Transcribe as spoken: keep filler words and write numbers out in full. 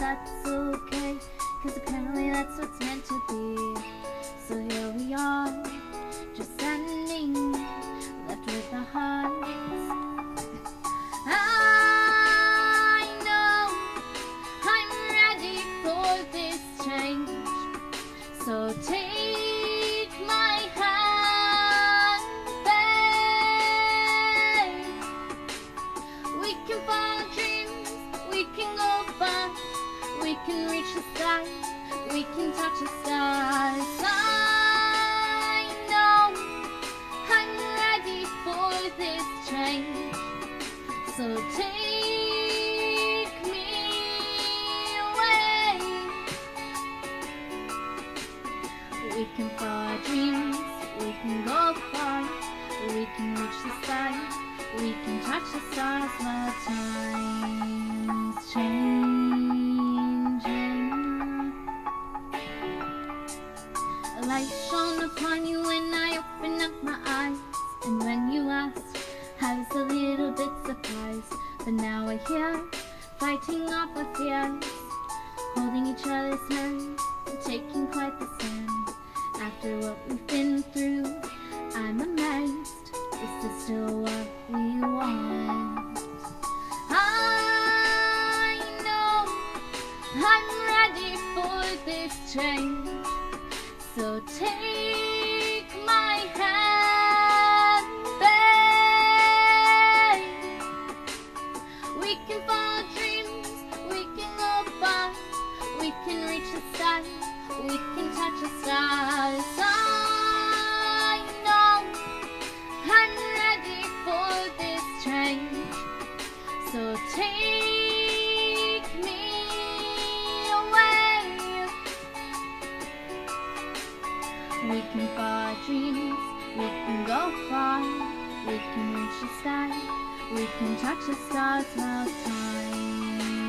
that's okay, 'cause apparently that's what's meant to be. So here we are, just standing, left with our hearts. I know I'm ready for this change, so take my hand, babe. We can follow dreams, we can go far, we can reach the sky, we can touch the stars. I know I'm ready for this change, so take me away. We can follow our dreams, we can go far, we can reach the sky, we can touch the stars while time's changing. A light shone upon you when I opened up my eyes, and when you asked, I was a little bit surprised. But now we're here, fighting off our fears, holding each other's hands, and taking quite the stand. After what we've been through, I'm amazed, this is still what we want. I know I'm ready for this change, so take my hand, babe. We can follow dreams, we can go far, we can reach the sky, we can touch the stars. I know I'm ready for this change, so take me away. We can follow our dreams, we can go far, we can reach the sky, we can touch the stars while time